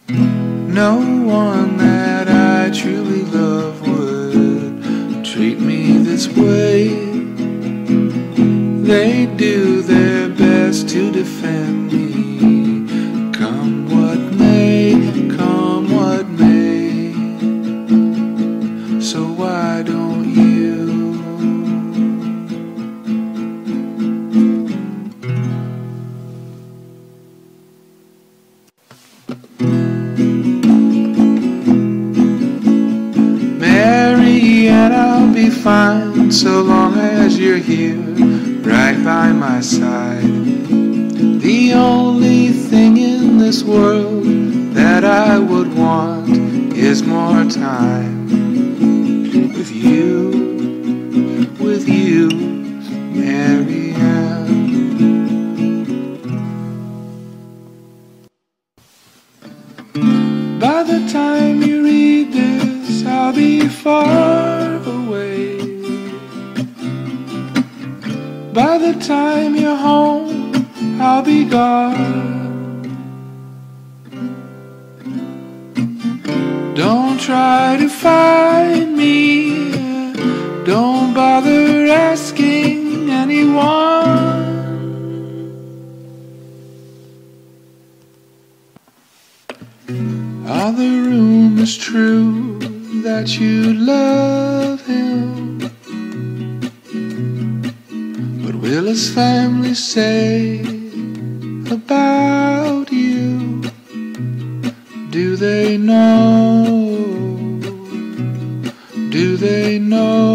No one that I truly love would treat me this way. They do their best to defend me, come what may, come what may. So why don't you? Mary, and I'll be fine so long as you're here, right by my side. The only thing in this world that I would want is more time with you, Mary Ann. By the time you read this, I'll be far away. By the time you're home, I'll be gone. Don't try to find me, don't bother asking anyone. Are the rumors true that you love him? What will his family say about you? Do they know? Do they know?